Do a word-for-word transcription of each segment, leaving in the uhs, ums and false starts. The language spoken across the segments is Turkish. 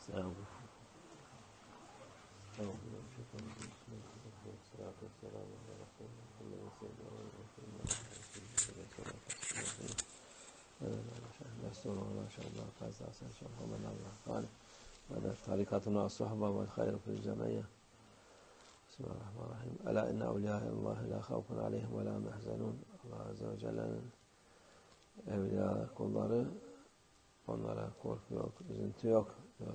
السلام والصلاة والسلام على رسول الله سيدنا محمد ما شاء الله فاز أحسن شرح من الله قال وهذا طريقتنا الصحبة والخير في الجمعية. بسم الله الرحمن الرحيم. ألا إن أولياء الله لا خوف عليهم ولا هم يحزنون. Allah Azze ve Celle'nin evliya kulları, onlara korku yok, üzüntü yok diyor.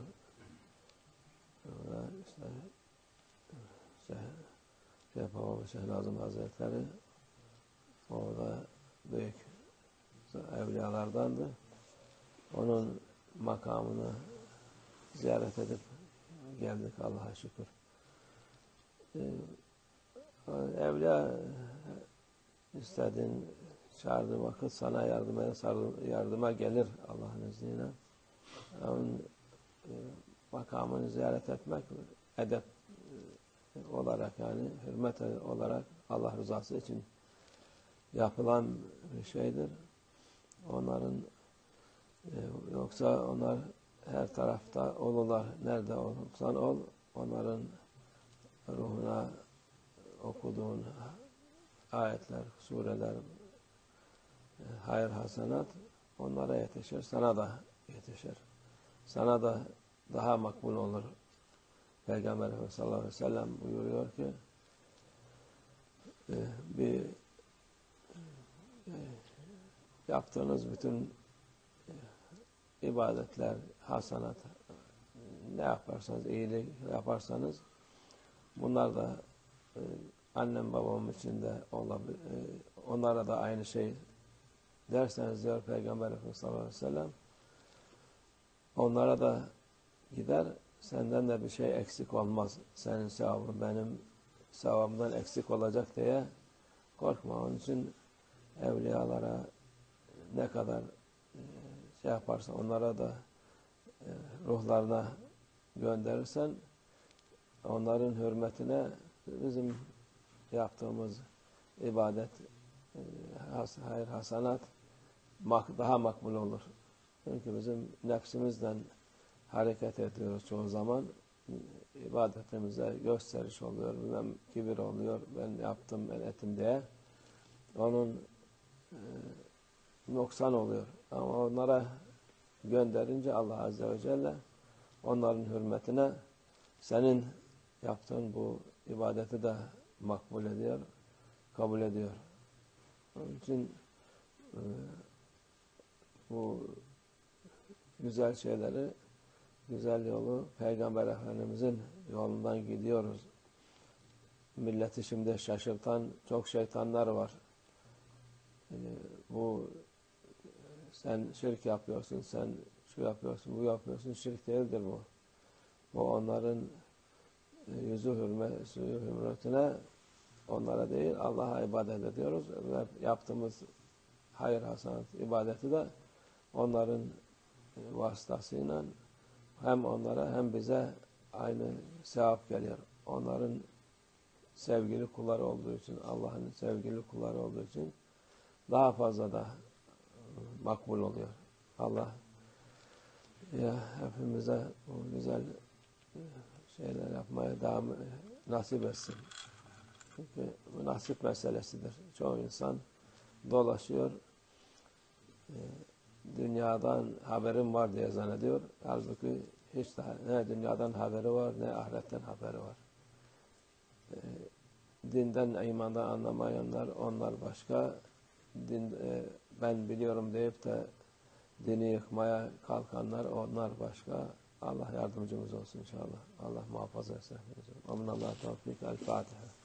İşte Şeyh, Şeyh Babam Şeyh Nazım Hazretleri orada büyük evliyalardandı. Onun makamını ziyaret edip geldik Allah'a şükür. Ee, evliya istediğin çağırdığı vakit sana yardıma, yardıma gelir Allah'ın izniyle. Onun e, makamını ziyaret etmek edep e, olarak yani hürmet olarak Allah rızası için yapılan bir şeydir. Onların e, yoksa onlar her tarafta olurlar. Nerede olursan ol, onların ruhuna okuduğun ayetler, sureler, hayır hasenat onlara yetişir, sana da yetişir. Sana da daha makbul olur. Peygamber Efendimiz sallallahu aleyhi ve sellem buyuruyor ki bir yaptığınız bütün ibadetler, hasenat ne yaparsanız, iyilik yaparsanız bunlar da annem babam için de olabilir. Onlara da aynı şey derseniz diyor Peygamber Efendimiz sallallahu aleyhi ve sellem onlara da gider, senden de bir şey eksik olmaz. Senin sevabın benim sevabımdan eksik olacak diye korkma. Onun için evliyalara ne kadar şey yaparsan onlara da ruhlarına gönderirsen onların hürmetine bizim yaptığımız ibadet, hayır, hasanat daha makbul olur. Çünkü bizim nefsimizden hareket ediyoruz çoğu zaman. İbadetimize gösteriş oluyor, bilmem kibir oluyor, ben yaptım, ben ettim diye. Onun e, noksan oluyor. Ama onlara gönderince Allah Azze ve Celle onların hürmetine senin yaptığın bu ibadeti de makbul ediyor, kabul ediyor. Onun için e, bu güzel şeyleri, güzel yolu Peygamber Efendimizin yolundan gidiyoruz. Milleti şimdi şaşırtan çok şeytanlar var. E, bu sen şirk yapıyorsun, sen şu yapıyorsun, bu yapıyorsun, şirk değildir bu. Bu onların yüzü hürmet, hürmetine onlara değil Allah'a ibadet ediyoruz ve yaptığımız hayır hasenat ibadeti de onların vasıtasıyla hem onlara hem bize aynı sevap geliyor. Onların sevgili kulları olduğu için, Allah'ın sevgili kulları olduğu için daha fazla da makbul oluyor. Allah ya hepimize bu güzel şeyler yapmaya devam nasip etsin. Çünkü bu nasip meselesidir. Çoğu insan dolaşıyor, e, dünyadan haberim var diye zannediyor. Halbuki hiç daha ne dünyadan haberi var ne ahiretten haberi var. E, dinden, imandan anlamayanlar onlar başka. Din, e, ben biliyorum deyip de dini yıkmaya kalkanlar onlar başka. Allah yardımcımız olsun inşallah. Allah muhafaza etsin. Amin. Allah tevfik. El Fatiha.